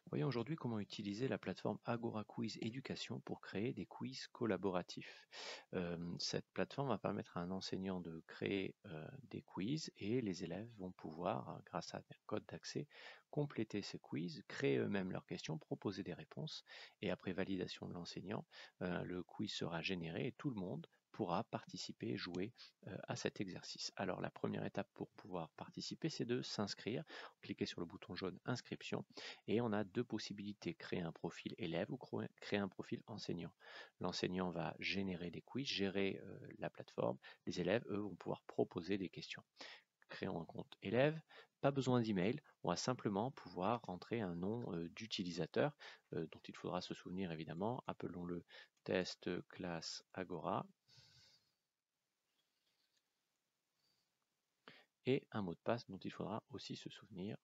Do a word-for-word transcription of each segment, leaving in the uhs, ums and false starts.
Voyons aujourd'hui comment utiliser la plateforme Agora Quiz Éducation pour créer des quiz collaboratifs. Euh, cette plateforme va permettre à un enseignant de créer euh, des quiz et les élèves vont pouvoir, grâce à un code d'accès, compléter ces quiz, créer eux-mêmes leurs questions, proposer des réponses et après validation de l'enseignant, euh, le quiz sera généré et tout le monde pourra participer et jouer euh, à cet exercice. Alors la première étape pour pouvoir participer, c'est de s'inscrire. Cliquez sur le bouton jaune inscription et on a deux possibilités, créer un profil élève ou créer un profil enseignant. L'enseignant va générer des quiz, gérer euh, la plateforme, les élèves, eux, vont pouvoir proposer des questions. Créons un compte élève, pas besoin d'email, on va simplement pouvoir rentrer un nom euh, d'utilisateur euh, dont il faudra se souvenir évidemment, appelons-le test classe Agora, et un mot de passe dont il faudra aussi se souvenir.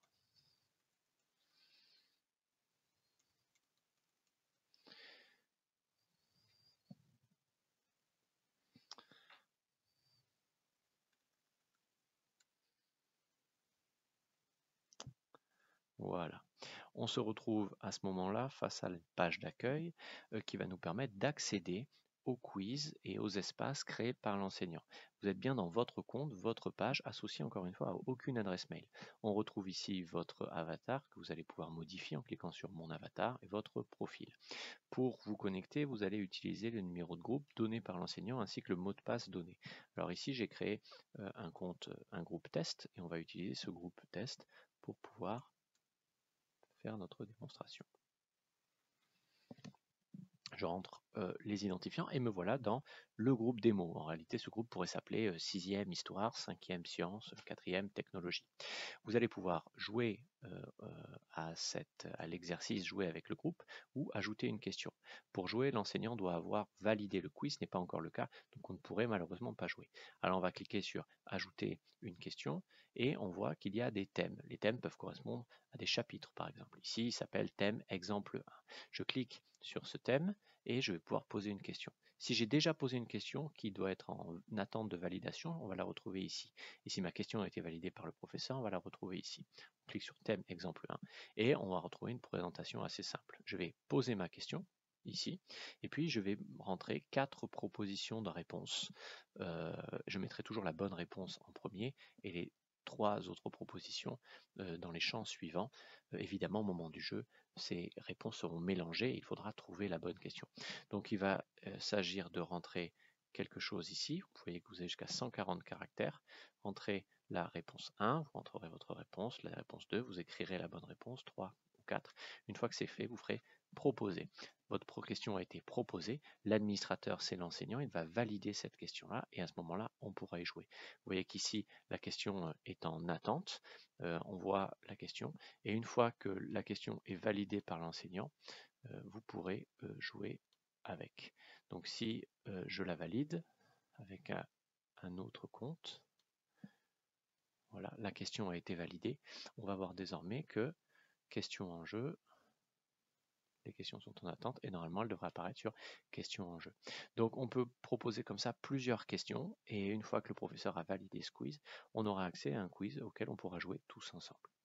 Voilà. On se retrouve à ce moment-là face à la page d'accueil euh, qui va nous permettre d'accéder aux quiz et aux espaces créés par l'enseignant. Vous êtes bien dans votre compte, votre page, associée encore une fois à aucune adresse mail. On retrouve ici votre avatar que vous allez pouvoir modifier en cliquant sur mon avatar et votre profil. Pour vous connecter, vous allez utiliser le numéro de groupe donné par l'enseignant ainsi que le mot de passe donné. Alors ici, j'ai créé euh, un compte, un groupe test et on va utiliser ce groupe test pour pouvoir faire notre démonstration. Je rentre euh, les identifiants et me voilà dans le groupe démo. En réalité, ce groupe pourrait s'appeler euh, sixième histoire, cinquième sciences, quatrième technologie. Vous allez pouvoir jouer euh, euh, à, cette, à l'exercice, jouer avec le groupe ou ajouter une question. Pour jouer, l'enseignant doit avoir validé le quiz, ce n'est pas encore le cas, donc on ne pourrait malheureusement pas jouer. Alors on va cliquer sur ajouter une question et on voit qu'il y a des thèmes. Les thèmes peuvent correspondre à des chapitres par exemple. Ici, il s'appelle thème exemple un. Je clique sur ce thème et je vais pouvoir poser une question. Si j'ai déjà posé une question qui doit être en attente de validation, on va la retrouver ici. Et si ma question a été validée par le professeur, on va la retrouver ici. On clique sur thème exemple un et on va retrouver une présentation assez simple. Je vais poser ma question ici et puis je vais rentrer quatre propositions de réponse. Euh, je mettrai toujours la bonne réponse en premier et les trois autres propositions euh, dans les champs suivants. Euh, évidemment, au moment du jeu, ces réponses seront mélangées et il faudra trouver la bonne question. Donc il va euh, s'agir de rentrer quelque chose ici. Vous voyez que vous avez jusqu'à cent quarante caractères. Rentrez la réponse un, vous rentrerez votre réponse, la réponse deux, vous écrirez la bonne réponse, trois ou quatre. Une fois que c'est fait, vous ferez proposer. Votre question a été proposée, l'administrateur c'est l'enseignant, il va valider cette question-là et à ce moment-là, on pourra y jouer. Vous voyez qu'ici, la question est en attente, euh, on voit la question et une fois que la question est validée par l'enseignant, euh, vous pourrez euh, jouer avec. Donc si euh, je la valide avec un, un autre compte, voilà, la question a été validée. On va voir désormais que question en jeu, les questions sont en attente et normalement elle devrait apparaître sur questions en jeu. Donc on peut proposer comme ça plusieurs questions et une fois que le professeur a validé ce quiz, on aura accès à un quiz auquel on pourra jouer tous ensemble.